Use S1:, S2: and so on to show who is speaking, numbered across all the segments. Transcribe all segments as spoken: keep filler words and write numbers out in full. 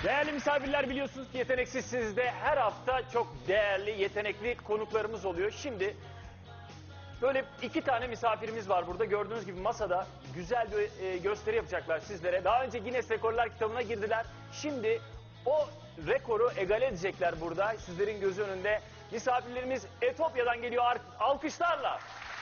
S1: Değerli misafirler, biliyorsunuz ki Yeteneksizsiz'de her hafta çok değerli, yetenekli konuklarımız oluyor. Şimdi böyle iki tane misafirimiz var burada. Gördüğünüz gibi masada güzel bir e, gösteri yapacaklar sizlere. Daha önce Guinness Rekorlar kitabına girdiler. Şimdi o rekoru egale edecekler burada. Sizlerin gözü önünde. Misafirlerimiz Etopya'dan geliyor alkışlarla.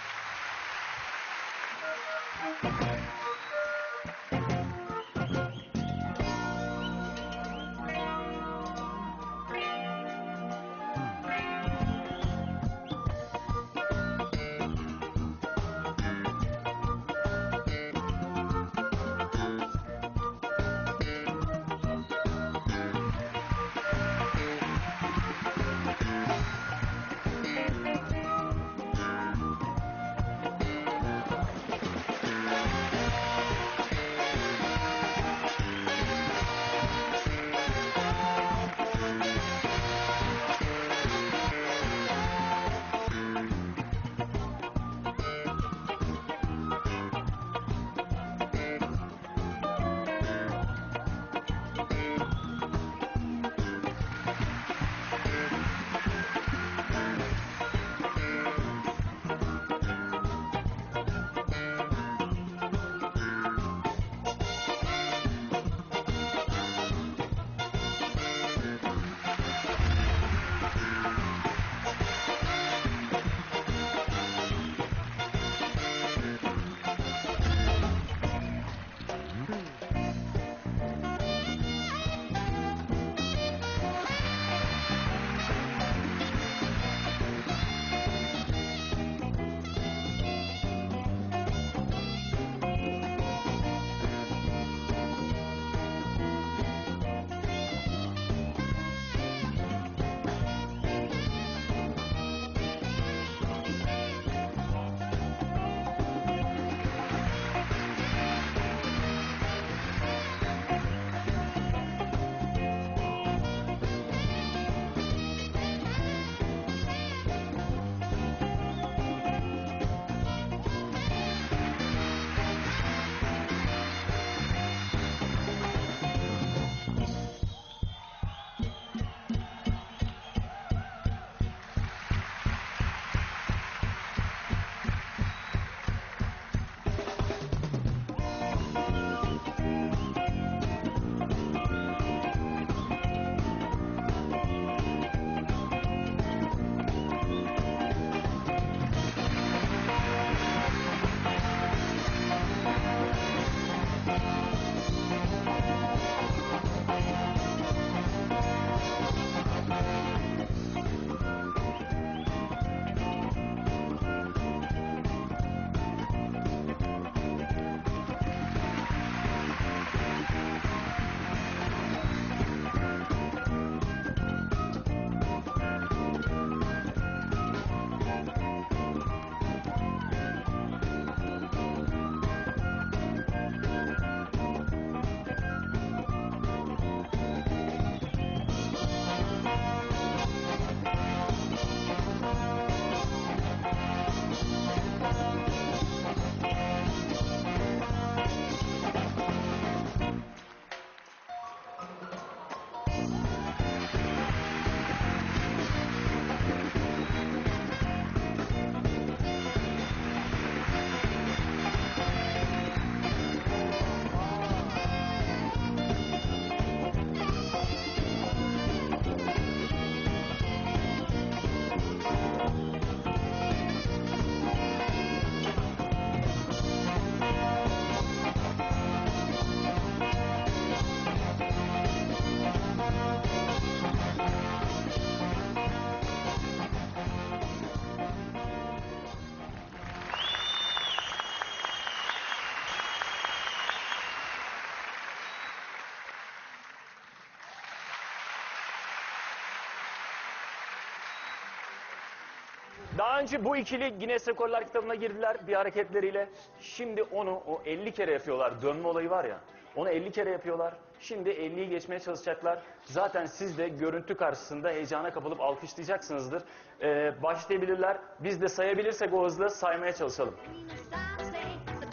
S1: Daha önce bu ikili Guinness Rekorlar kitabına girdiler bir hareketleriyle. Şimdi onu o elli kere yapıyorlar. Dönme olayı var ya. Onu elli kere yapıyorlar. Şimdi elliyi geçmeye çalışacaklar. Zaten siz de görüntü karşısında heyecana kapılıp alkışlayacaksınızdır. Ee, başlayabilirler. Biz de sayabilirsek o hızla saymaya çalışalım.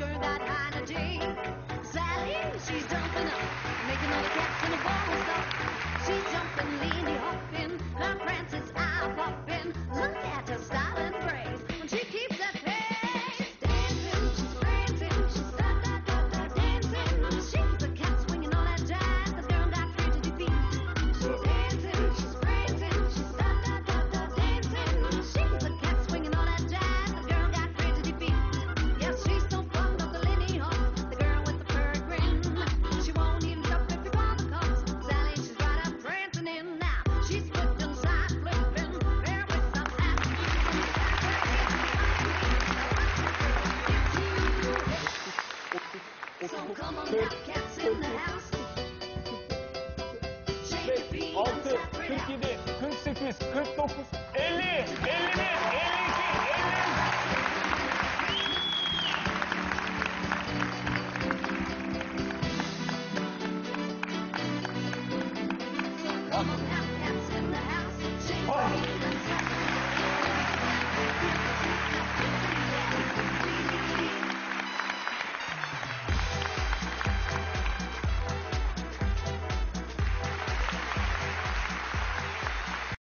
S1: Sally, she's jumping up, making all the cats in the ball stop. altı, kırk yedi, kırk sekiz, kırk dokuz, elli, elli.